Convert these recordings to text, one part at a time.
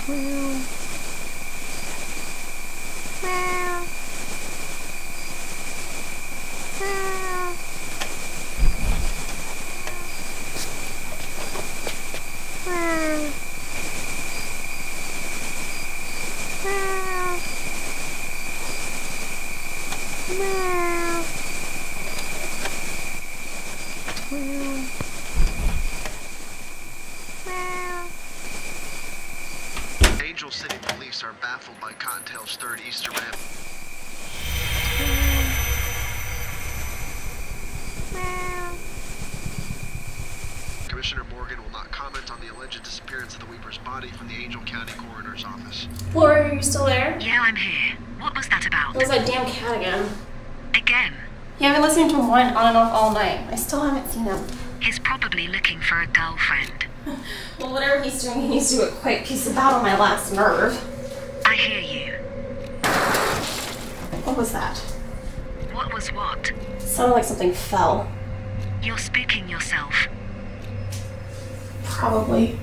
Angel City police are baffled by Cottontail's third Easter ramp. Commissioner Morgan will not comment on the alleged disappearance of the Weeper's body from the Angel County Coroner's Office. Laura, are you still there? Yeah, I'm here. What was that about? It was that damn cat again. Again? Yeah, I've been listening to him whine on and off all night. I still haven't seen him. He's probably looking for a girlfriend. Well, whatever he's doing, he needs to do it quick. He's about on my last nerve. I hear you. What was that? What was what? It sounded like something fell. You're spooking yourself. Probably.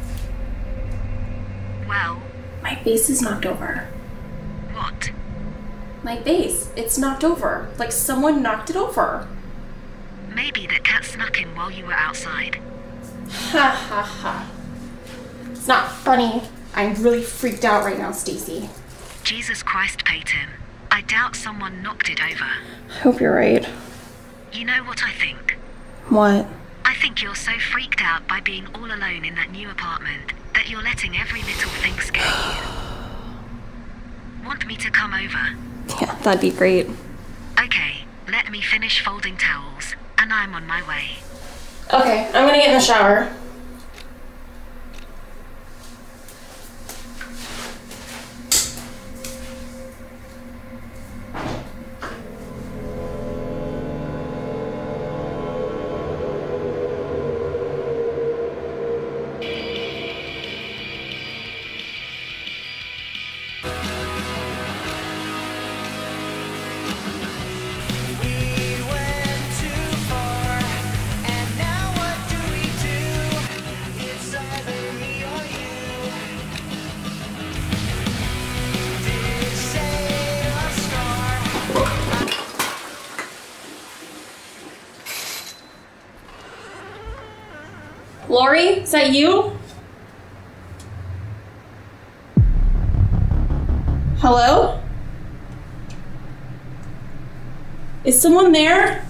Well? My base is knocked over. What? My base. It's knocked over. Like someone knocked it over. Maybe that cat snuck in while you were outside. Ha ha ha. It's not funny. I'm really freaked out right now, Stacy. Jesus Christ, Peyton. I doubt someone knocked it over. I hope you're right. You know what I think? What? I think you're so freaked out by being all alone in that new apartment that you're letting every little thing scare you. Want me to come over? Yeah, that'd be great. Okay, let me finish folding towels, and I'm on my way. Okay, I'm gonna get in the shower. Lori, is that you? Hello? Is someone there?